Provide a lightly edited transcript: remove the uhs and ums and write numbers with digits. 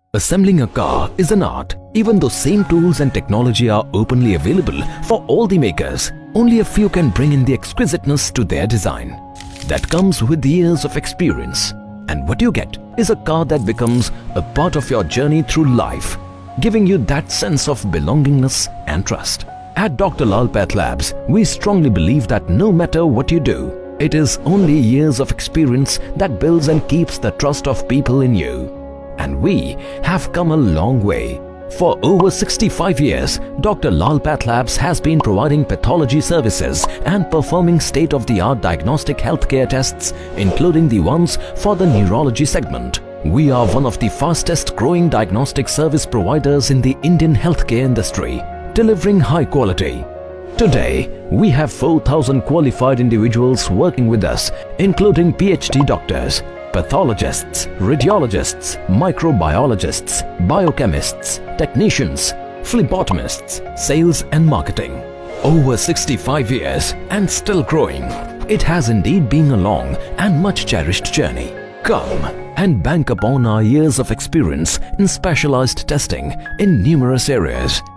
Assembling a car is an art. Even though same tools and technology are openly available for all the makers, only a few can bring in the exquisiteness to their design. That comes with years of experience. And what you get is a car that becomes a part of your journey through life, giving you that sense of belongingness and trust. At Dr. Lal PathLabs, we strongly believe that no matter what you do, it is only years of experience that builds and keeps the trust of people in you. And we have come a long way. For over 65 years, Dr. Lal PathLabs has been providing pathology services and performing state-of-the-art diagnostic healthcare tests, including the ones for the neurology segment. We are one of the fastest growing diagnostic service providers in the Indian healthcare industry, delivering high quality. Today, we have 4,000 qualified individuals working with us, including PhD doctors, pathologists, radiologists, microbiologists, biochemists, technicians, phlebotomists, sales and marketing. Over 65 years and still growing. It has indeed been a long and much cherished journey. Come and bank upon our years of experience in specialized testing in numerous areas